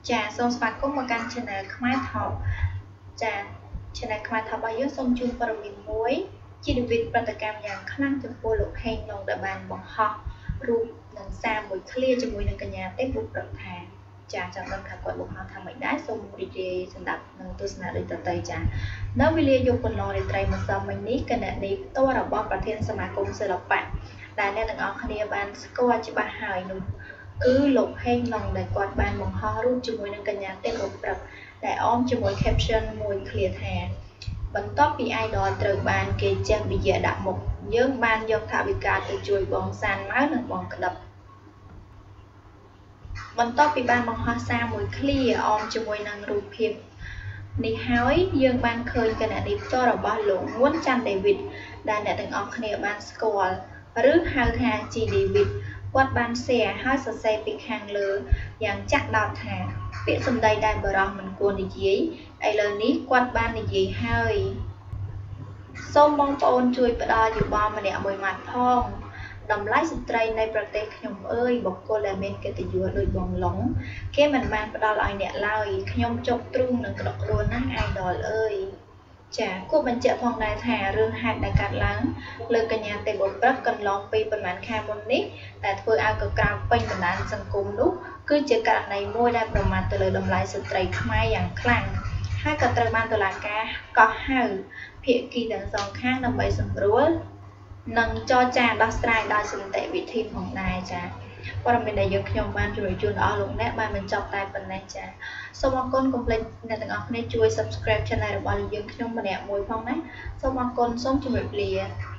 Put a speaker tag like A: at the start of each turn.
A: ចាសូមស្វាគមន៍មកកាន់ Channel ខ្មែរថប់ចា Channel ខ្មែរថប់របស់យើងសូមជូនព័ត៌មានមួយជានិមិត្តប្រតិកម្មយ៉ាងខ្លាំងចំពោះលោកហេងឡុងដែលបានបង្ហោះរូបនិងសារមួយឃ្លាជាមួយនឹងកញ្ញាទេពបុព្រឹកថាចាចាំដឹងថាគាត់បង្ហោះថាមិនដែរសូមរីករាយសម្ដាប់នឹងទស្សនាដូចតទៅចានៅវេលាយប់កន្លងរាត្រីម្សិលមិញនេះគណនីផ្ទាល់របស់ប្រធានសមាគមសិល្បៈដែលអ្នកទាំងអស់គ្នាបានស្គាល់ច្បាស់ហើយនោះគឺលោកហេងឡុងដែលគាត់បានបង្ហោះរូបជាមួយនឹងកញ្ញាទេពបុព្រឹកដែលអមជាមួយ caption មួយឃ្លាថាបន្ទាប់ពី idol ត្រូវបានគេចេះវិយាដាក់មុខយើងបានយកថវិកាទៅជួយបងសានម៉ៅនិងបងក្តឹបបន្ទាប់ពីបានបង្ហោះសារមួយឃ្លាអមជាមួយនឹងរូបភាពនេះហើយយើងបានឃើញគណនីផ្ទាល់របស់លោកមួនច័ន្ទដេវីតដែលអ្នកទាំងអស់គ្នាបានស្គាល់ឬហៅថា G David គាត់បាន share ហើយសរសេរពីខាងលើយ៉ាងចាក់ដោតថាពាក្យសម្ដីដែលបរិះមិនគួរនិយាយឥឡូវនេះគាត់បាននិយាយហើយសូមបងប្អូនជួយផ្ដល់យោបល់ម្នាក់មួយម៉ាត់ផងតម្លៃស្ត្រីនៃប្រទេសខ្ញុំអើយបុគ្គលដែលមានកិត្តិយសដូចបងឡុងគេមិនបានផ្ដល់ឲ្យអ្នកឡើយខ្ញុំជប់ទ្រូងនឹងក្តុកក្តួលណាស់ idol អើយចាគួរបញ្ជាក់ផងដែរថារឿងហេតុដែលកាត់ឡើងលើកញ្ញាទេពបុព្រឹកកន្លងពីប្រហែលខែមុននេះតែធ្វើឲ្យកក្រាមពេញបណ្ដាញសង្គមនោះគឺជាករណីមួយដែលប្រមាថទៅលើតម្លៃស្ត្រីខ្មែរយ៉ាងខ្លាំងហើយក៏ត្រូវបានតុលាការកោះហៅភាគីទាំងសងខាងដើម្បីសម្រួលនិងចរចាដោះស្រាយដោយសន្តិវិធីផងដែរចាព័ត៌មានដែលយើងខ្ញុំបានជម្រាបជូនដល់អស់លោកអ្នកបានបញ្ចប់តែប៉ុណ្ណេះចាសូមអរគុណកុំភ្លេចអ្នកទាំងអស់គ្នាជួយ subscribe channel របស់យើងខ្ញុំម្នាក់មួយផងណាសូមអរគុណសូមជម្រាបលា